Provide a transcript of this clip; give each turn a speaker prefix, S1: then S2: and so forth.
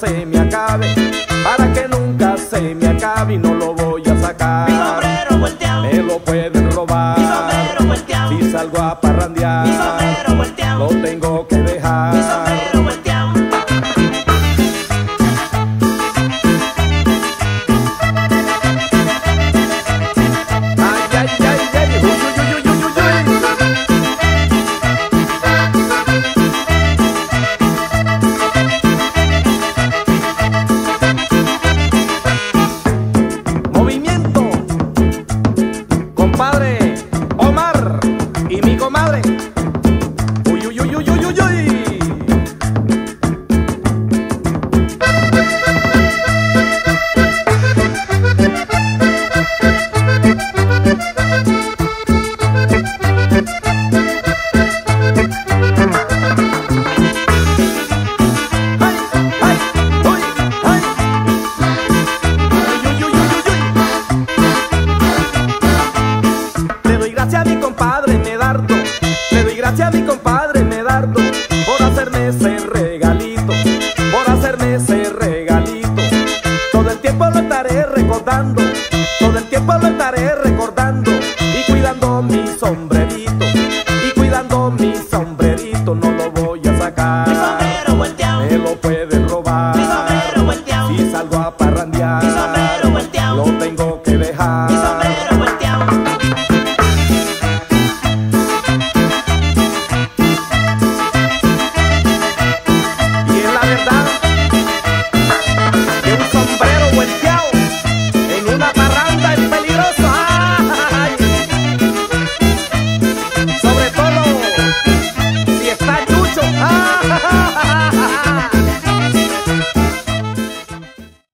S1: se me acabe, para que nunca se me acabe y no lo voy a sacar.
S2: Mi sombrero volteado,
S1: me lo pueden robar.
S2: Mi sombrero volteado,
S1: si salgo a parrandear,
S2: mi sombrero volteado,
S1: lo tengo que dejar.
S2: mi sombrero volteado.
S1: Ay, ay, ay, ay, uy, uy, uy, uy, uy, uy. Movimiento, compadre Omar y mi comadre. Uy, uy, uy, uy, uy, uy, uy. Le doy gracias a mi compadre Medardo, le doy gracias a mi compadre Medardo por hacerme ese regalito, por hacerme ese regalito. Todo el tiempo lo estaré recordando, todo el tiempo lo estaré recordando y cuidando mi sombrerito, y cuidando mi sombrerito.